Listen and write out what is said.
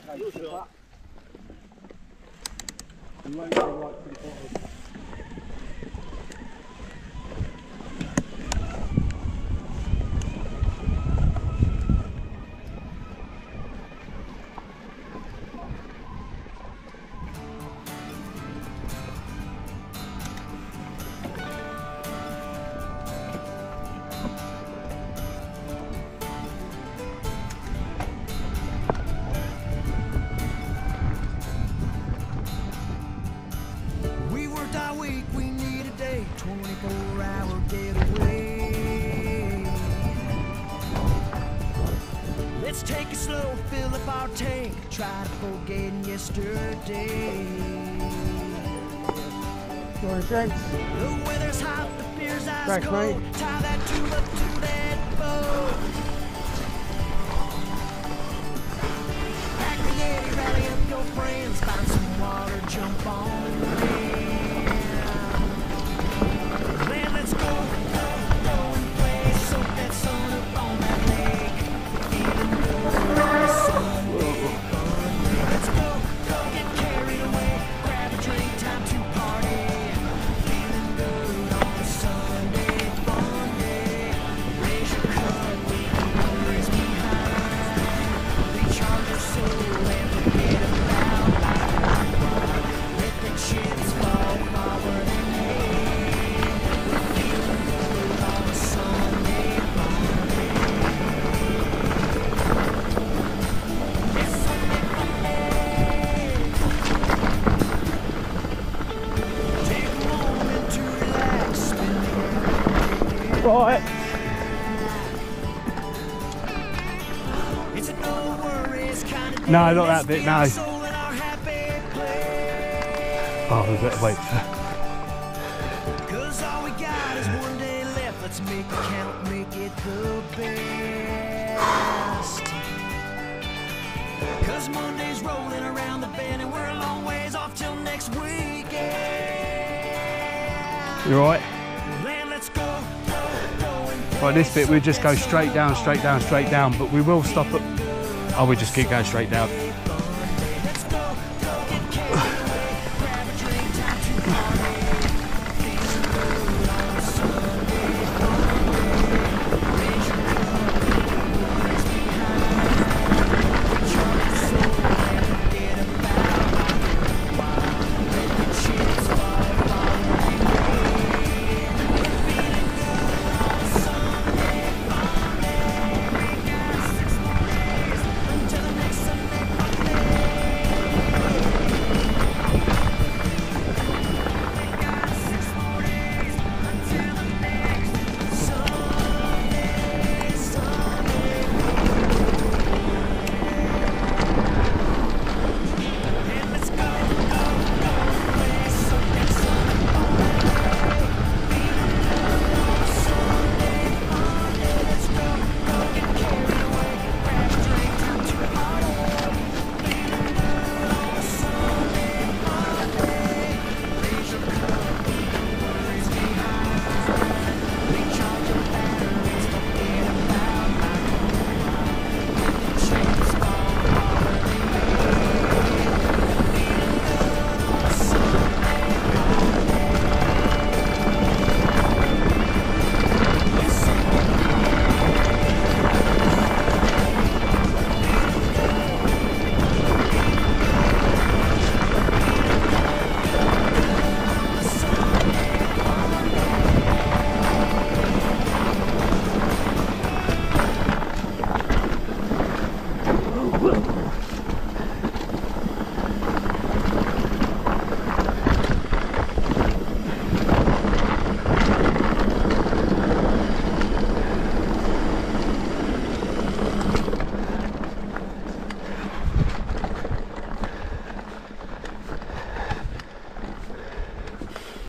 We worked our week, we need a day, 24-hour getaway. Let's take it slow, fill up our tank, try to forget yesterday. You want drinks? The weather's hot, the beer's ice Thanks, cold. mate. Tie that tube up to that boat. Pack the Yeti, rally up your friends, find some water, jump on the land. Man, let's go, go and play. Soak that sun up on that lake. Even though it's Sunday fun. Let's go, get carried away. Grab a drink, time to party. Feeling good on a Sunday fun day. Raise your cup, leave the worries behind. Recharge your soul and forget about life. Let the chips fall forward and hey. We're feeling good on a Sunday fun day. It's Sunday fun day. Take a moment to relax, spend the hour. Right. It's a no worries kind of day. No, not that bit, no. Soul in our happy place. Oh, there's a bit of weight. 'Cause all we got is one day left. Let's make it count, make it the best. 'Cause Monday's rolling around the bend and we're a long ways off till next weekend. You alright? Land, let's go, and Right, this bit we just go straight down, straight down, straight down, but we will stop at... Oh, we just keep going straight down.